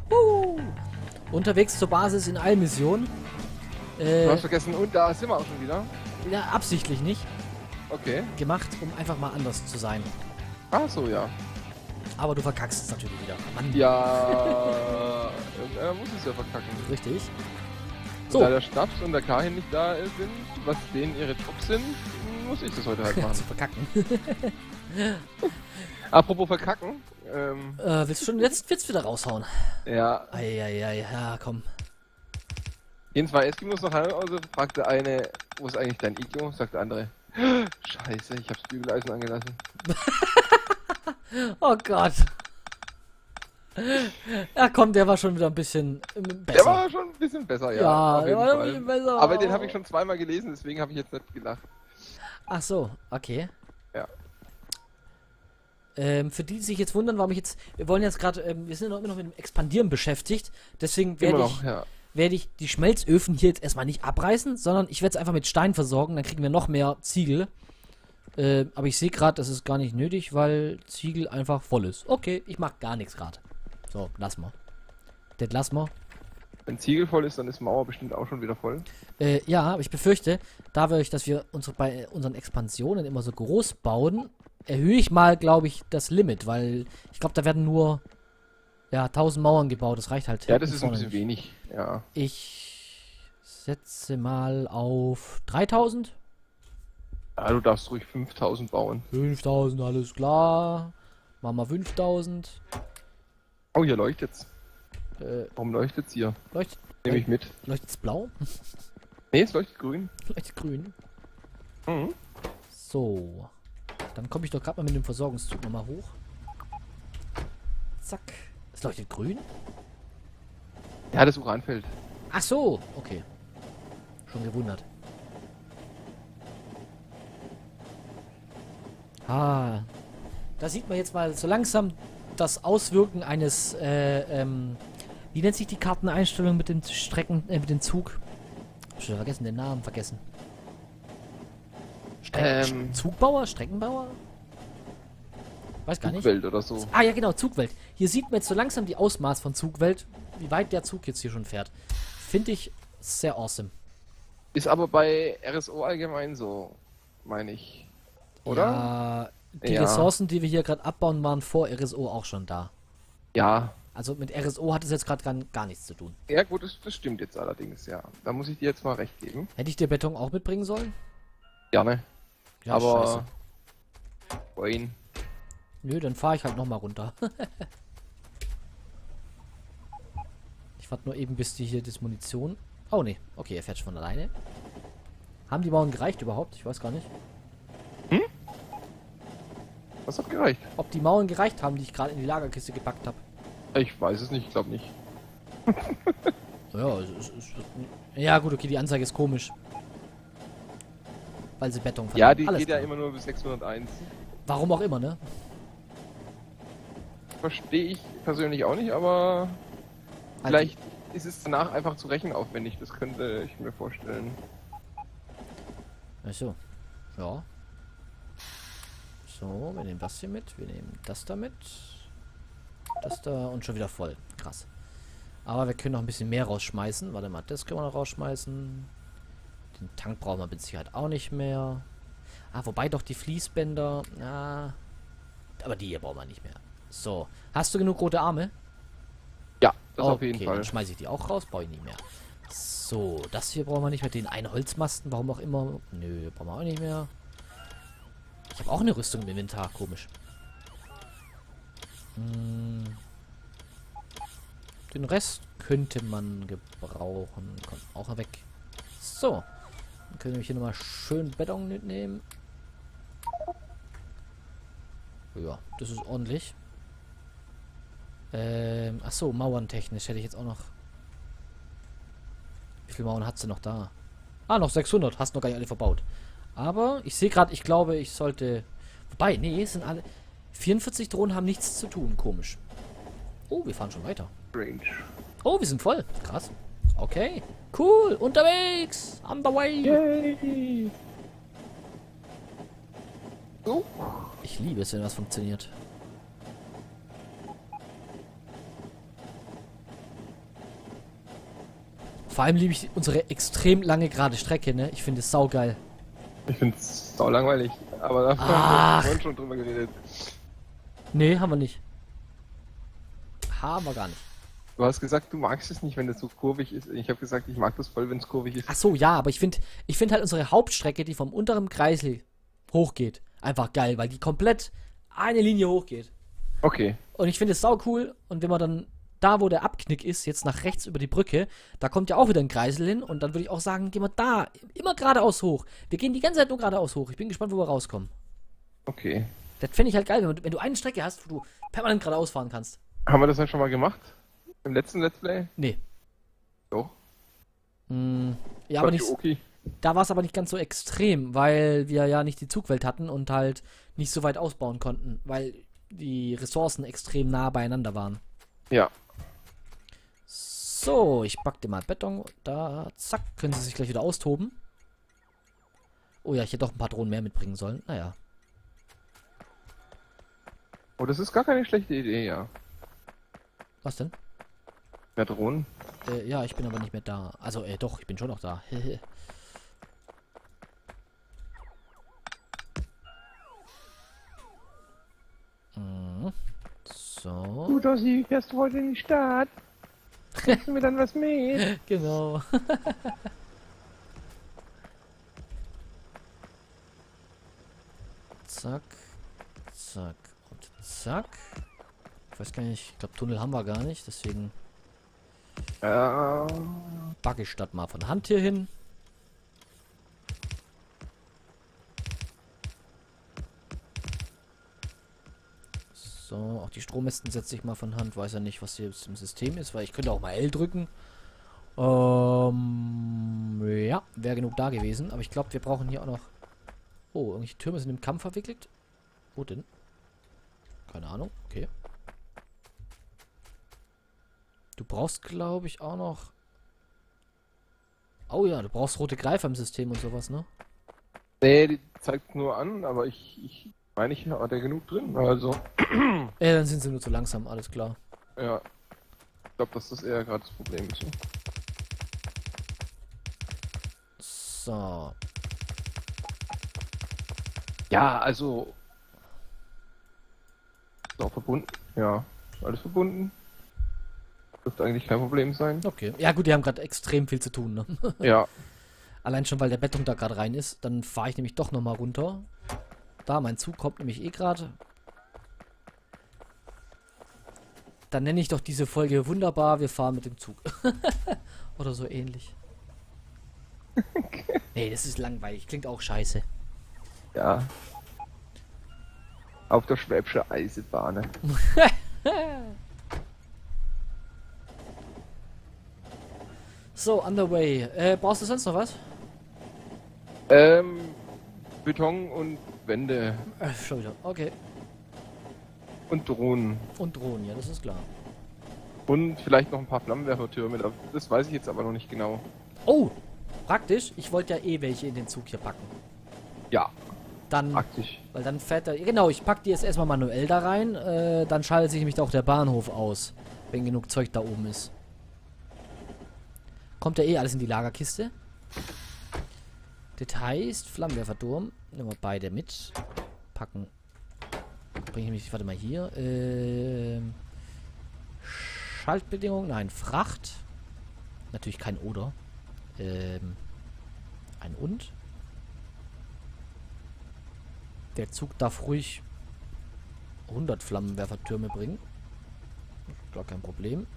Unterwegs zur Basis in Allmission. Du hast vergessen, und da sind wir auch schon wieder. Ja, absichtlich nicht. Okay. Gemacht, um einfach mal anders zu sein. Ach so, ja. Aber du verkackst es natürlich wieder. Mann. Ja, irgendeiner muss es ja verkacken. Richtig. So. Da der Schnaps und der Kahin nicht da sind, was denen ihre Jobs sind, muss ich das heute halt machen. Zu verkacken. Apropos verkacken. Willst du schon jetzt wieder raushauen? Ja. Eieiei, ja, komm. Jedenfalls Eskimos noch Hause, fragt der eine, wo ist eigentlich dein Iglo? Sagt der andere, Scheiße, ich hab's Bügeleisen angelassen. Oh Gott. Ja komm, der war schon wieder ein bisschen besser. Der war schon ein bisschen besser, ja. Ja, auf jeden der war Fall. ein bisschen besser. Aber den habe ich schon zweimal gelesen, deswegen habe ich jetzt nicht gelacht. Ach so, okay. Ja. Für die, die sich jetzt wundern, warum ich jetzt... Wir wollen jetzt gerade... wir sind immer noch mit dem Expandieren beschäftigt. Deswegen werde ich die Schmelzöfen hier jetzt erstmal nicht abreißen, sondern ich werde es einfach mit Stein versorgen. Dann kriegen wir noch mehr Ziegel. Aber ich sehe gerade, das ist gar nicht nötig, weil Ziegel einfach voll ist. Okay, ich mache gar nichts gerade. So, lass mal. Das lass mal. Wenn Ziegel voll ist, dann ist Mauer bestimmt auch schon wieder voll. Ja, aber ich befürchte, dadurch, dass wir bei unseren Expansionen immer so groß bauen, erhöhe ich mal, glaube ich, das Limit, weil ich glaube, da werden nur 1000 Mauern gebaut. Das reicht halt. Ja, das ist ein bisschen wenig. Ja. Ich setze mal auf 3000. Ja, du darfst ruhig 5000 bauen. 5000, alles klar. Machen wir 5000. Oh, hier leuchtet's. Warum leuchtet's hier? Nehme ich mit. Leuchtet's blau? Nee, es leuchtet grün. Leuchtet grün. Mhm. So. Dann komme ich doch gerade mal mit dem Versorgungszug nochmal hoch. Zack. Es leuchtet grün? Ja, das Uranfeld. Ach so. Okay. Schon gewundert. Ah. Da sieht man jetzt mal so langsam das Auswirken eines, wie nennt sich die Karteneinstellung mit den Strecken, mit dem Zug? Hab schon vergessen, den Namen vergessen. Zugbauer? Streckenbauer? Weiß gar nicht. Zugwelt oder so. Ah ja, genau, Zugwelt. Hier sieht man jetzt so langsam die Ausmaß von Zugwelt, wie weit der Zug jetzt hier schon fährt. Finde ich sehr awesome. Ist aber bei RSO allgemein so, meine ich. Oder? Ja, die Ressourcen, die wir hier gerade abbauen, waren vor RSO auch schon da. Ja. Also mit RSO hat es jetzt gerade gar nichts zu tun. Ja gut, das stimmt jetzt allerdings, ja. Da muss ich dir jetzt mal recht geben. Hätte ich dir Beton auch mitbringen sollen? Gerne. Ja, aber... scheiße. Wohin? Nö, dann fahre ich halt nochmal runter. Ich warte nur eben, bis die hier das Munition... Oh ne, okay, er fährt schon von alleine. Haben die Mauern gereicht überhaupt? Ich weiß gar nicht. Hm? Was hat gereicht? Ob die Mauern gereicht haben, die ich gerade in die Lagerkiste gepackt habe. Ich weiß es nicht, ich glaube nicht. Ja, ja gut, okay, die Anzeige ist komisch. Weil sie Beton verlangt. Ja, die Alles geht klar. ja immer nur bis 601. Warum auch immer, ne? Verstehe ich persönlich auch nicht, aber vielleicht ist es danach einfach zu rechenaufwendig. Das könnte ich mir vorstellen. Ach so. Ja. So, wir nehmen das hier mit. Wir nehmen das da mit. Das da und schon wieder voll. Krass. Aber wir können noch ein bisschen mehr rausschmeißen. Warte mal, das können wir noch rausschmeißen. Den Tank brauchen wir mit Sicherheit auch nicht mehr. Ah, wobei doch die Fließbänder. Ja. Aber die hier brauchen wir nicht mehr. So. Hast du genug rote Arme? Ja, das okay, auf jeden Fall. Dann schmeiße ich die auch raus. Brauche ich nicht mehr. So, das hier brauchen wir nicht mehr. Den einen Holzmasten, warum auch immer. Nö, brauchen wir auch nicht mehr. Ich habe auch eine Rüstung im Inventar. Komisch. Den Rest könnte man gebrauchen. Kommt auch weg. So. Dann können wir hier nochmal schön Beton mitnehmen. Ja, das ist ordentlich. Achso, mauerntechnisch hätte ich jetzt auch noch... Wie viele Mauern hat sie noch da? Ah, noch 600. Hast noch gar nicht alle verbaut. Aber ich sehe gerade, ich glaube, ich sollte... Wobei, nee, es sind alle... 44 Drohnen haben nichts zu tun. Komisch. Oh, wir fahren schon weiter. Range. Oh, wir sind voll. Krass. Okay. Cool. Unterwegs. On the way. Yay. So. Ich liebe es, wenn was funktioniert. Vor allem liebe ich unsere extrem lange gerade Strecke, ne? Ich finde es saugeil. Ich finde es sau langweilig, aber da haben wir vorhin schon drüber geredet. Nee, haben wir nicht. Haben wir gar nicht. Du hast gesagt, du magst es nicht, wenn das so kurvig ist. Ich habe gesagt, ich mag das voll, wenn es kurvig ist. Ach so, ja, aber ich finde halt unsere Hauptstrecke, die vom unteren Kreisel hochgeht, einfach geil, weil die komplett eine Linie hochgeht. Okay. Und ich finde es sau cool. Und wenn man dann da, wo der Abknick ist, jetzt nach rechts über die Brücke, da kommt ja auch wieder ein Kreisel hin. Und dann würde ich auch sagen, gehen wir da immer geradeaus hoch. Wir gehen die ganze Zeit nur geradeaus hoch. Ich bin gespannt, wo wir rauskommen. Okay. Das fände ich halt geil, wenn du eine Strecke hast, wo du permanent geradeaus fahren kannst. Haben wir das dann schon mal gemacht? Im letzten Let's Play? Nee. Doch. Ja, aber nicht. Okay. Da war es aber nicht ganz so extrem, weil wir ja nicht die Zugwelt hatten und halt nicht so weit ausbauen konnten, weil die Ressourcen extrem nah beieinander waren. Ja. So, ich pack dir mal Beton. Da, zack, können sie sich gleich wieder austoben. Oh ja, ich hätte doch ein paar Drohnen mehr mitbringen sollen. Naja. Oh, das ist gar keine schlechte Idee, ja. Was denn? Mehr Drohnen? Ja, ich bin aber nicht mehr da. Also, doch, ich bin schon noch da. So. Du, Dossi, fährst du heute in die Stadt? Kriegst du mir dann was mit? Genau. Zack. Zack. Und zack. Ich weiß gar nicht, ich glaube Tunnel haben wir gar nicht, deswegen packe ich statt mal von Hand hier hin. So, auch die Strommästen setze ich mal von Hand. Weiß ja nicht, was hier jetzt im System ist, weil ich könnte auch mal L drücken. Ja, wäre genug da gewesen. Aber ich glaube, wir brauchen hier auch noch... Oh, irgendwelche Türme sind im Kampf verwickelt. Wo denn? Keine Ahnung, okay. Du brauchst, glaube ich, auch noch... Oh ja, du brauchst rote Greifer im System und sowas, ne? Nee, die zeigt nur an, aber ich meine, ich hatte genug drin, also... Dann sind sie nur zu langsam, alles klar. Ja. Ich glaube, dass das eher gerade das Problem ist. So. Ja, also... Ist auch verbunden? Ja. Alles verbunden? Dürfte eigentlich kein Problem sein. Okay. Ja gut, die haben gerade extrem viel zu tun, ne? Ja. Allein schon, weil der Beton da gerade rein ist. Dann fahre ich nämlich doch nochmal runter. Da, mein Zug kommt nämlich eh gerade. Dann nenne ich doch diese Folge wunderbar, wir fahren mit dem Zug. Oder so ähnlich. Nee, das ist langweilig. Klingt auch scheiße. Ja. Auf der Schwäbische Eisenbahn. So, underway. Brauchst du sonst noch was? Beton und Wände. Schon wieder. Okay. Und Drohnen. Und Drohnen, ja, das ist klar. Und vielleicht noch ein paar Flammenwerfertürme. Das weiß ich jetzt aber noch nicht genau. Oh, praktisch. Ich wollte ja eh welche in den Zug hier packen. Ja. Dann, praktisch. Weil dann fährt er... Genau, ich packe die jetzt erstmal manuell da rein. Dann schaltet sich nämlich auch der Bahnhof aus. Wenn genug Zeug da oben ist. Kommt ja eh alles in die Lagerkiste. Details, Flammenwerferturm. Nehmen wir beide mit. Packen. Bringe ich mich, warte mal hier. Schaltbedingungen, nein, Fracht. Natürlich kein Oder. Ein Und. Der Zug darf ruhig 100 Flammenwerfertürme bringen. Gar kein Problem.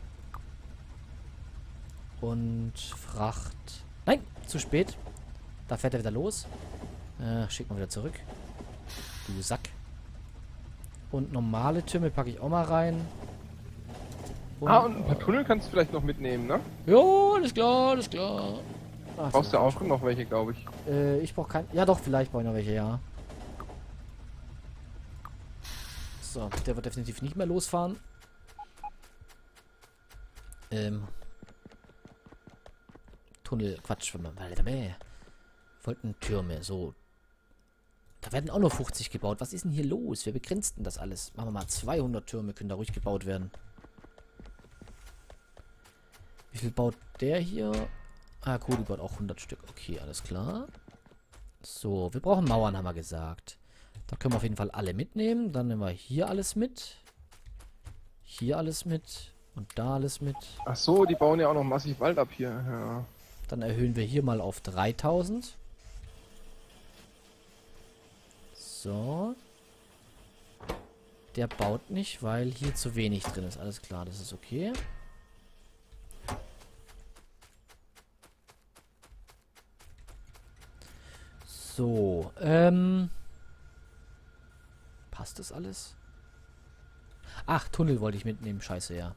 Und Fracht. Nein, zu spät. Da fährt er wieder los. Schicken wir wieder zurück. Du Sack. Und normale Türme packe ich auch mal rein. Und ein paar Tunnel kannst du vielleicht noch mitnehmen, ne? Jo, alles klar, alles klar. Ach, brauchst du auch noch welche, glaube ich. Ich brauche kein... Ja doch, vielleicht brauche ich noch welche, ja. So, der wird definitiv nicht mehr losfahren. Tunnel, Quatsch. Wir wollten Türme, so. Da werden auch nur 50 gebaut. Was ist denn hier los? Wer begrenzt denn das alles? Machen wir mal 200 Türme, können da ruhig gebaut werden. Wie viel baut der hier? Ah, cool, die baut auch 100 Stück. Okay, alles klar. So, wir brauchen Mauern, haben wir gesagt. Da können wir auf jeden Fall alle mitnehmen. Dann nehmen wir hier alles mit. Hier alles mit. Und da alles mit. Ach so, die bauen ja auch noch massiv Wald ab hier. Ja. Dann erhöhen wir hier mal auf 3000. So. Der baut nicht, weil hier zu wenig drin ist. Alles klar, das ist okay. So, passt das alles? Ach, Tunnel wollte ich mitnehmen. Scheiße, ja.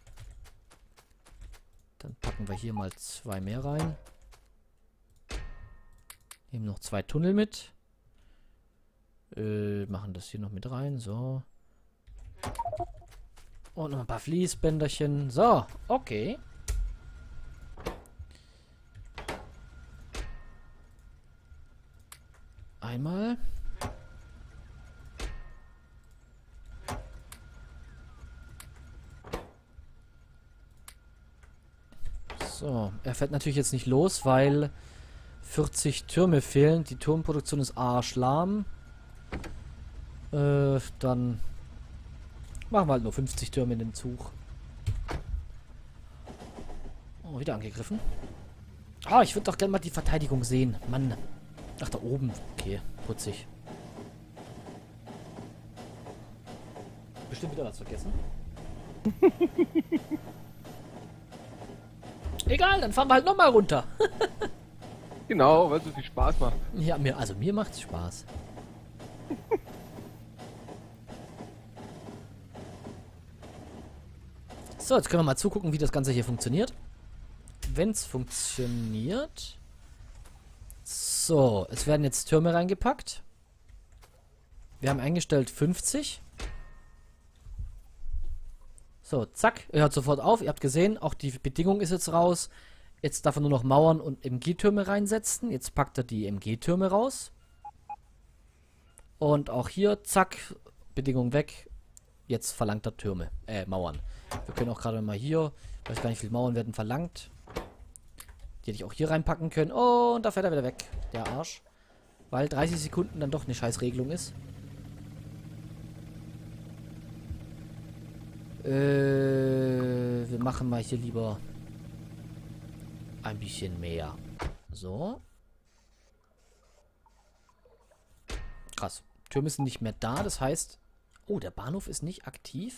Dann packen wir hier mal 2 mehr rein. Nehmen noch 2 Tunnel mit. Machen das hier noch mit rein. So. Und noch ein paar Fließbänderchen. So, okay. Einmal. So, er fährt natürlich jetzt nicht los, weil 40 Türme fehlen. Die Turmproduktion ist arschlahm. Dann machen wir halt nur 50 Türme in den Zug. Oh, wieder angegriffen. Ah, ich würde doch gerne mal die Verteidigung sehen. Mann. Ach, da oben. Okay, putzig. Bestimmt wieder was vergessen. Egal, dann fahren wir halt nochmal runter. Genau, weil es so viel Spaß macht. Ja, mir macht's Spaß. So, jetzt können wir mal zugucken, wie das Ganze hier funktioniert. Wenn es funktioniert. So, es werden jetzt Türme reingepackt. Wir haben eingestellt 50. So, zack, er hört sofort auf. Ihr habt gesehen, auch die Bedingung ist jetzt raus. Jetzt darf er nur noch Mauern und MG-Türme reinsetzen. Jetzt packt er die MG-Türme raus. Und auch hier, zack, Bedingung weg. Jetzt verlangt er Türme, Mauern. Wir können auch gerade mal hier, weiß gar nicht, wie viele Mauern werden verlangt. Die hätte ich auch hier reinpacken können. Oh, und da fährt er wieder weg, der Arsch. Weil 30 Sekunden dann doch eine Scheißregelung ist. Wir machen mal hier lieber ein bisschen mehr. So. Krass. Türme sind nicht mehr da, das heißt... Oh, der Bahnhof ist nicht aktiv.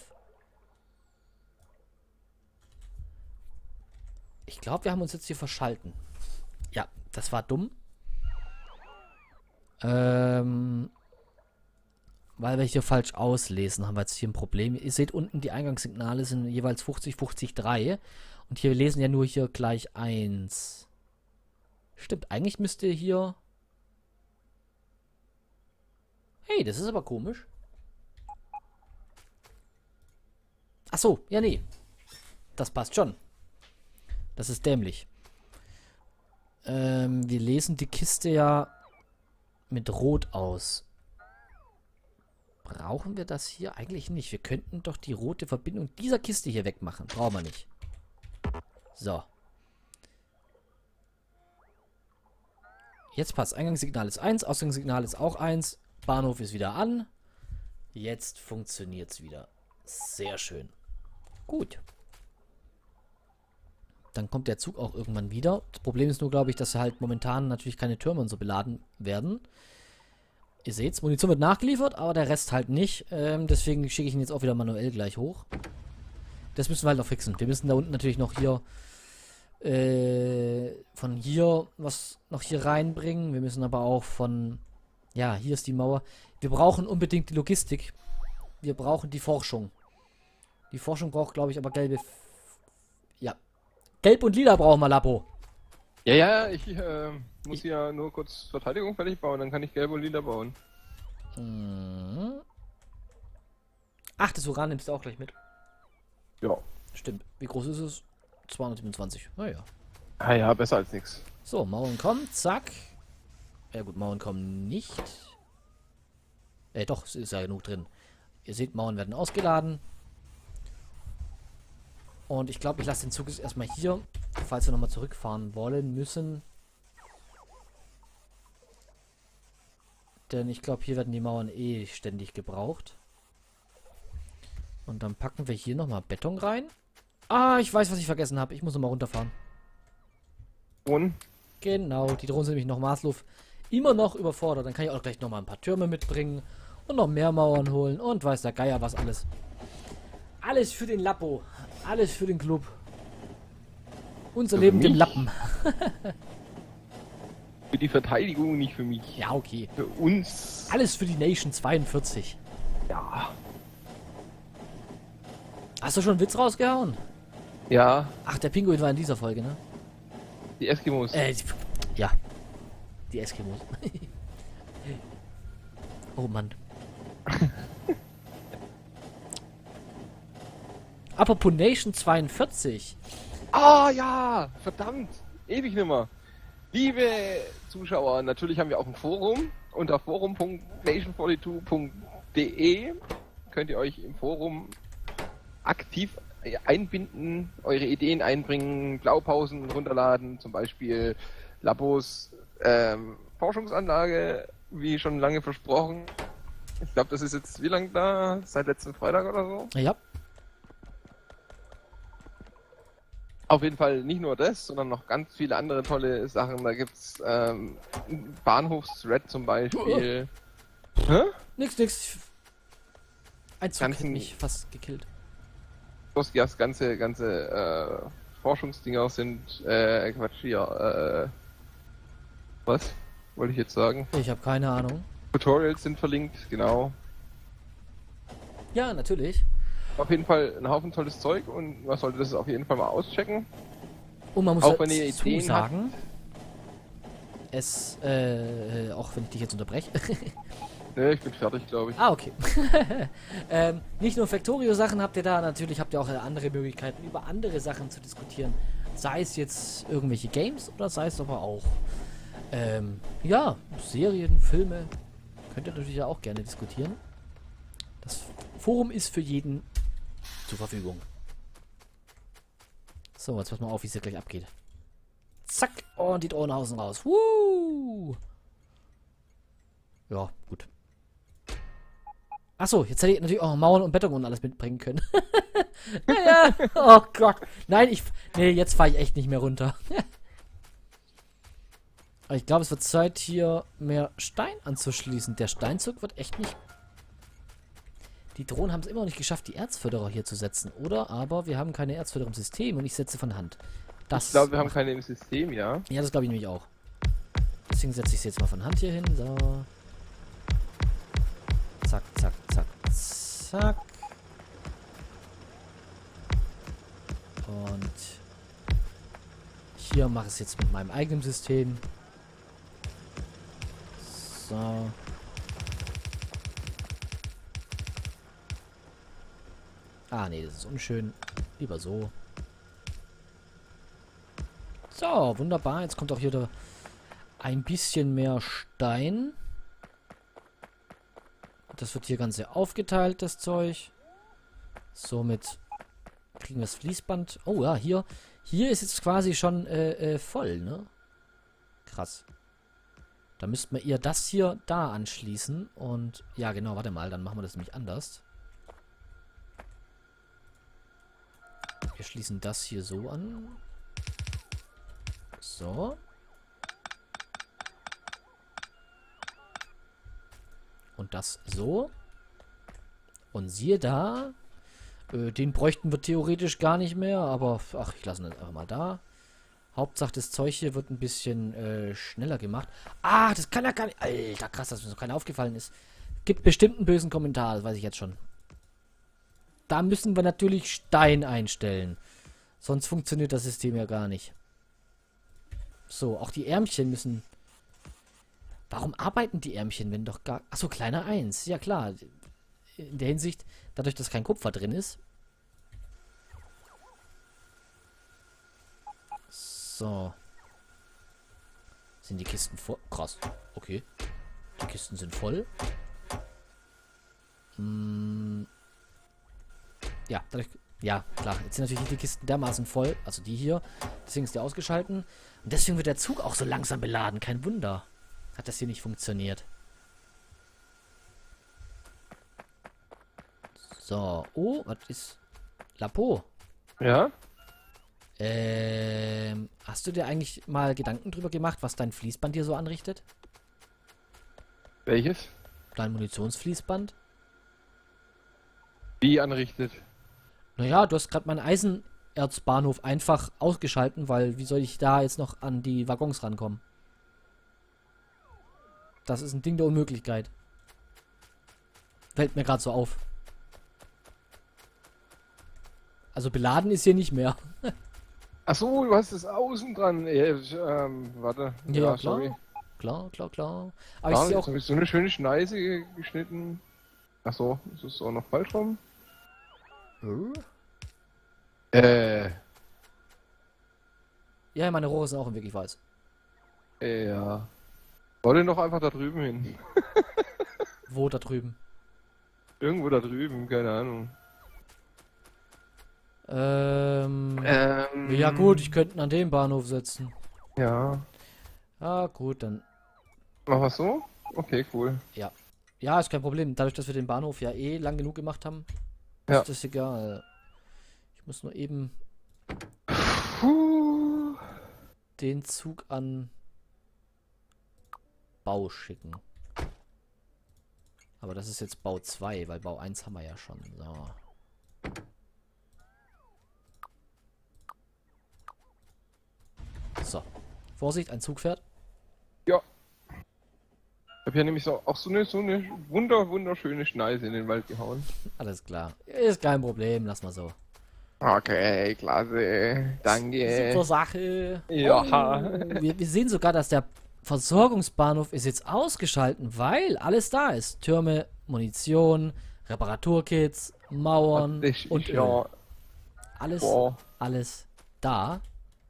Ich glaube, wir haben uns jetzt hier verschalten. Ja, das war dumm. Weil wir hier falsch auslesen, haben wir jetzt hier ein Problem. Ihr seht unten, die Eingangssignale sind jeweils 50, 50, 3. Und hier lesen ja nur hier gleich 1. Stimmt, eigentlich müsste hier... Hey, das ist aber komisch. Ach so, ja nee. Das passt schon. Das ist dämlich. Wir lesen die Kiste ja mit Rot aus. Brauchen wir das hier eigentlich nicht? Wir könnten doch die rote Verbindung dieser Kiste hier wegmachen. Brauchen wir nicht. So. Jetzt passt. Eingangssignal ist 1, Ausgangssignal ist auch 1. Bahnhof ist wieder an. Jetzt funktioniert es wieder. Sehr schön. Gut. Dann kommt der Zug auch irgendwann wieder. Das Problem ist nur, glaube ich, dass halt momentan natürlich keine Türme und so beladen werden. Ihr seht's, Munition wird nachgeliefert, aber der Rest halt nicht. Deswegen schicke ich ihn jetzt auch wieder manuell gleich hoch. Das müssen wir halt noch fixen. Wir müssen da unten natürlich noch hier von hier was noch hier reinbringen. Wir müssen aber auch von... Ja, hier ist die Mauer. Wir brauchen unbedingt die Logistik. Wir brauchen die Forschung. Die Forschung braucht, glaube ich, aber gelbe... Ja. Gelb und lila brauchen wir, Lapo. Ja, ja, ich muss ja nur kurz Verteidigung fertig bauen, dann kann ich gelb und lila bauen. Ach, das Uran nimmst du auch gleich mit. Ja. Stimmt. Wie groß ist es? 227. Naja. Ah ja, besser als nichts. So, Mauern kommen. Zack. Ja gut, Mauern kommen nicht. Doch, es ist ja genug drin. Ihr seht, Mauern werden ausgeladen. Und ich glaube, ich lasse den Zug jetzt erstmal hier, falls wir nochmal zurückfahren wollen müssen. Denn ich glaube, hier werden die Mauern eh ständig gebraucht. Und dann packen wir hier nochmal Beton rein. Ah, ich weiß, was ich vergessen habe. Ich muss nochmal runterfahren. Und? Genau, die Drohnen sind nämlich noch maßlos immer noch überfordert. Dann kann ich auch gleich nochmal ein paar Türme mitbringen. Und noch mehr Mauern holen. Und weiß der Geier was alles. Alles für den Lappo. Alles für den Club. Unser Leben dem Lappen. Für die Verteidigung, nicht für mich. Ja, okay. Für uns. Alles für die Nation 42. Ja. Hast du schon einen Witz rausgehauen? Ja. Ach, der Pinguin war in dieser Folge, ne? Die Eskimos. Ja. Die Eskimos. Oh Mann. Apropos Nation 42. Ah ja, verdammt. Ewig nimmer. Liebe Zuschauer, natürlich haben wir auch ein Forum. Unter forum.nation42.de könnt ihr euch im Forum aktiv einbinden, eure Ideen einbringen, Blaupausen runterladen, zum Beispiel Labos Forschungsanlage, wie schon lange versprochen. Ich glaube, das ist jetzt wie lange da? Seit letzten Freitag oder so? Ja. Auf jeden Fall nicht nur das, sondern noch ganz viele andere tolle Sachen. Da gibt's Bahnhofs-Thread zum Beispiel. Hä? Nix. Ein Zug hat mich fast gekillt. Das ganze Forschungsdinger sind Quatsch hier. Was wollte ich jetzt sagen? Ich habe keine Ahnung. Tutorials sind verlinkt, genau. Ja, natürlich. Auf jeden Fall ein Haufen tolles Zeug und man sollte das auf jeden Fall mal auschecken. Und man muss auch halt wenn ihr Ideen sagen, auch wenn ich dich jetzt unterbreche. Ne, ich bin fertig, glaube ich. Ah, okay. Nicht nur Factorio-Sachen habt ihr da, natürlich habt ihr auch andere Möglichkeiten, über andere Sachen zu diskutieren. Sei es jetzt irgendwelche Games oder sei es aber auch, ja, Serien, Filme. Könnt ihr natürlich auch gerne diskutieren. Das Forum ist für jeden zur Verfügung. So, jetzt pass mal auf, wie es hier gleich abgeht. Zack, und die Drohnenhausen raus. Ja, gut. Achso, jetzt hätte ich natürlich auch Mauern und Beton und alles mitbringen können. Ja, oh Gott. Nein, jetzt fahre ich echt nicht mehr runter. Aber ich glaube, es wird Zeit, hier mehr Stein anzuschließen. Der Steinzug wird echt nicht... Die Drohnen haben es immer noch nicht geschafft, die Erzförderer hier zu setzen, oder? Aber wir haben keine Erzförderer im System und ich setze von Hand. Ich glaube, wir haben keine im System, ja. Ja, das glaube ich nämlich auch. Deswegen setze ich sie jetzt mal von Hand hier hin. So. Zack, zack, zack, zack. Und hier mache ich es jetzt mit meinem eigenen System. So. Ah, nee, das ist unschön. Lieber so. So, wunderbar. Jetzt kommt auch hier da ein bisschen mehr Stein. Das wird hier ganz aufgeteilt, das Zeug. Somit kriegen wir das Fließband. Oh ja, hier ist jetzt quasi schon voll, ne? Krass. Da müssten wir eher das hier da anschließen. Und ja, genau, warte mal, dann machen wir das nämlich anders. Wir schließen das hier so an. So. Und das so. Und siehe da. Den bräuchten wir theoretisch gar nicht mehr. Aber, ach, ich lasse ihn einfach mal da. Hauptsache, das Zeug hier wird ein bisschen schneller gemacht. Ah, das kann ja gar nicht... Alter, krass, dass mir noch keiner aufgefallen ist. Gibt bestimmt einen bösen Kommentar, das weiß ich jetzt schon. Da müssen wir natürlich Stein einstellen. Sonst funktioniert das System ja gar nicht. So, auch die Ärmchen müssen... Warum arbeiten die Ärmchen, wenn doch gar... Achso, kleiner 1. Ja klar. In der Hinsicht, dadurch, dass kein Kupfer drin ist. So. Sind die Kisten voll? Krass. Okay. Die Kisten sind voll. Ja, dadurch Ja, klar. Jetzt sind natürlich die Kisten dermaßen voll. Also die hier. Deswegen ist der ausgeschalten. Und deswegen wird der Zug auch so langsam beladen. Kein Wunder. Hat das hier nicht funktioniert. So. Oh, was ist... Lapo. Ja? Hast du dir eigentlich mal Gedanken drüber gemacht, was dein Fließband hier so anrichtet? Welches? Dein Munitionsfließband? Wie anrichtet? Naja, du hast gerade meinen Eisenerzbahnhof einfach ausgeschalten, weil wie soll ich da jetzt noch an die Waggons rankommen? Das ist ein Ding der Unmöglichkeit. Fällt mir gerade so auf. Also beladen ist hier nicht mehr. Ach so, du hast das außen dran. Warte. Ja, klar. Sorry. Klar. Aber Ah, ich sehe jetzt auch... habe ich so eine schöne Schneise geschnitten. Ach so, ist es auch noch falsch rum? Ja, meine Rohre sind auch im Weg, ich weiß. Ja. Wollte noch einfach da drüben hin. Wo da drüben? Irgendwo da drüben, keine Ahnung. Ja gut, ich könnte ihn an dem Bahnhof setzen. Ja. Ah, gut, dann... Mach was so? Okay, cool. Ja. Ja, ist kein Problem. Dadurch, dass wir den Bahnhof ja eh lang genug gemacht haben, Ja. ist das egal. Ich muss nur eben den Zug an Bau schicken. Aber das ist jetzt Bau 2, weil Bau 1 haben wir ja schon. So. So. Vorsicht, ein Zug fährt. Ja. Ich habe hier nämlich auch so eine wunderschöne Schneise in den Wald gehauen. Alles klar. Ist kein Problem, lass mal so. Okay, klasse. Danke. Super Sache. Ja. Oh, wir sehen sogar, dass der Versorgungsbahnhof ist jetzt ausgeschalten, weil alles da ist. Türme, Munition, Reparaturkits, Mauern und Öl. Ja. Alles da.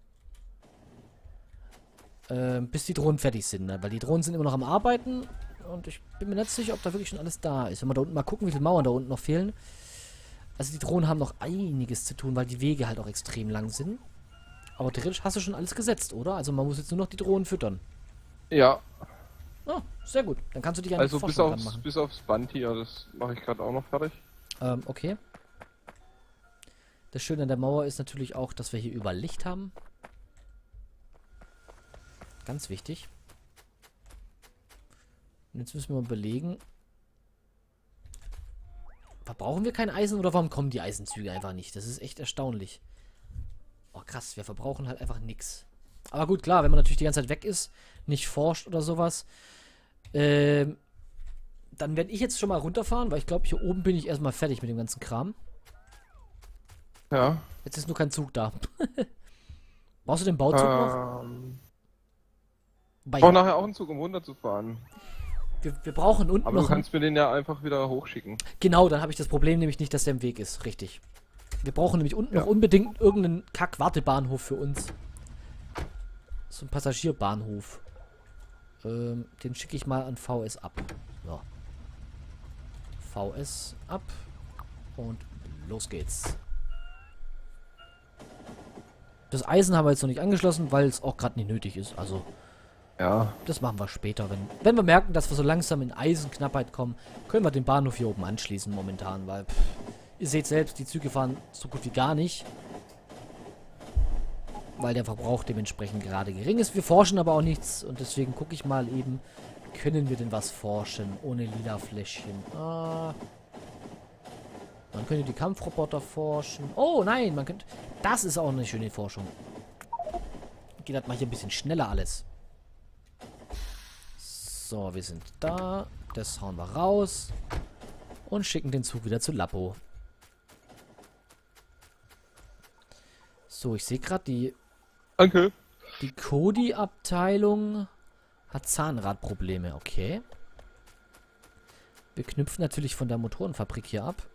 Bis die Drohnen fertig sind, ne? Weil die Drohnen sind immer noch am Arbeiten und ich bin mir nicht sicher, ob da wirklich schon alles da ist. Wenn wir da unten mal gucken, wie viele Mauern da unten noch fehlen. Also die Drohnen haben noch einiges zu tun, weil die Wege halt auch extrem lang sind. Aber theoretisch hast du schon alles gesetzt, oder? Also man muss jetzt nur noch die Drohnen füttern. Ja. Oh, sehr gut. Dann kannst du dich an Also die bis Forschung machen. bis aufs Band hier, das mache ich gerade auch noch fertig. Okay. Das Schöne an der Mauer ist natürlich auch, dass wir hier überall Licht haben. Ganz wichtig. Und jetzt müssen wir mal überlegen. Verbrauchen wir kein Eisen oder warum kommen die Eisenzüge einfach nicht? Das ist echt erstaunlich. Oh krass, wir verbrauchen halt einfach nichts. Aber gut, klar, wenn man natürlich die ganze Zeit weg ist, nicht forscht oder sowas, dann werde ich jetzt schon mal runterfahren, weil ich glaube, hier oben bin ich erstmal fertig mit dem ganzen Kram. Ja. Jetzt ist nur kein Zug da. Brauchst du den Bauzug noch? Ich brauche nachher auch einen Zug, um runterzufahren. Wir brauchen unten aber noch... Aber du kannst mir den ja einfach wieder hochschicken. Genau, dann habe ich das Problem nämlich nicht, dass der im Weg ist. Richtig. Wir brauchen nämlich unten noch unbedingt irgendeinen Kack-Wartebahnhof für uns. So ein Passagierbahnhof. Den schicke ich mal an VS ab. So. VS ab. Und los geht's. Das Eisen haben wir jetzt noch nicht angeschlossen, weil es auch gerade nicht nötig ist. Also, ja. Das machen wir später. Wenn wir merken, dass wir so langsam in Eisenknappheit kommen, können wir den Bahnhof hier oben anschließen momentan, weil ihr seht selbst, die Züge fahren so gut wie gar nicht. Weil der Verbrauch dementsprechend gerade gering ist. Wir forschen aber auch nichts und deswegen gucke ich mal eben, können wir denn was forschen ohne lila Fläschchen? Man könnte die Kampfroboter forschen. Oh nein, man könnte... Das ist auch eine schöne Forschung. Geht das mal hier ein bisschen schneller alles. So, wir sind da. Das hauen wir raus. Und schicken den Zug wieder zu Lapo. So, ich sehe gerade die... Danke. Die Cody-Abteilung hat Zahnradprobleme. Okay. Wir knüpfen natürlich von der Motorenfabrik hier ab.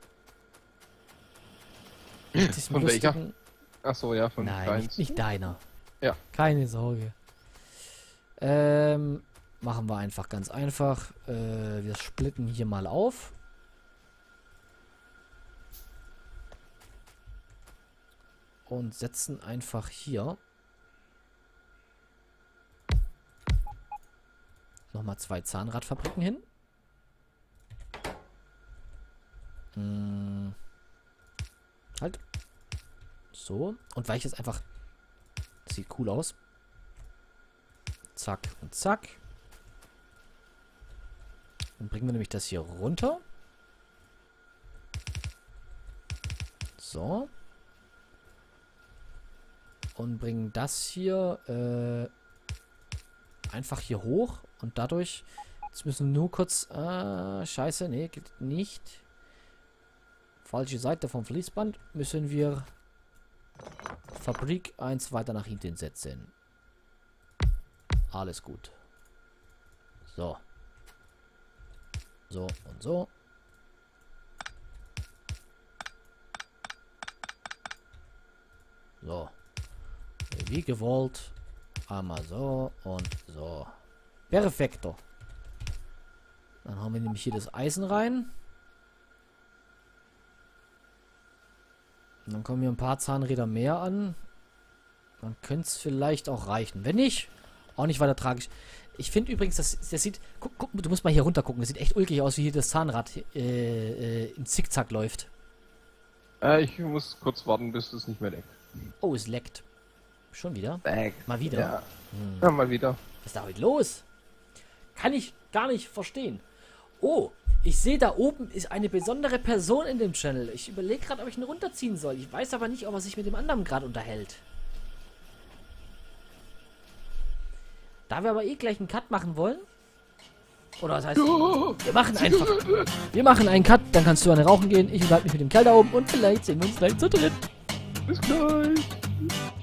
Von welcher? Achso, ja, von Nein, nicht deiner. Ja. Keine Sorge. Machen wir einfach ganz einfach. Wir splitten hier mal auf. und setzen einfach hier nochmal 2 Zahnradfabriken hin. Halt. So. Und weil ich jetzt einfach... Das sieht cool aus. Zack und zack. Dann bringen wir nämlich das hier runter. So. Und bringen das hier einfach hier hoch. Und dadurch... Jetzt müssen wir nur kurz... scheiße, nee, geht nicht. Falsche Seite vom Fließband. Müssen wir Fabrik 1 weiter nach hinten setzen. Alles gut. So. So und so. So. Wie gewollt. Einmal so und so. Perfekto. Dann haben wir nämlich hier das Eisen rein. Und dann kommen hier ein paar Zahnräder mehr an. Dann könnte es vielleicht auch reichen. Wenn nicht, auch nicht weiter tragisch. Ich finde übrigens, das sieht... Guck, du musst mal hier runter gucken. Das sieht echt ulkig aus, wie hier das Zahnrad im Zickzack läuft. Ich muss kurz warten, bis es nicht mehr leckt. Oh, es leckt. Schon wieder? Mal wieder? Ja. Ja, mal wieder. Was ist da heute los? Kann ich gar nicht verstehen. Oh, ich sehe, da oben ist eine besondere Person in dem Channel. Ich überlege gerade, ob ich ihn runterziehen soll. Ich weiß aber nicht, ob er sich mit dem anderen gerade unterhält. Da wir aber eh gleich einen Cut machen wollen. Oder was heißt, wir machen einfach... Wir machen einen Cut, dann kannst du eine rauchen gehen. Ich unterhalte mich mit dem Kerl da oben und vielleicht sehen wir uns gleich zu dritt. Bis gleich.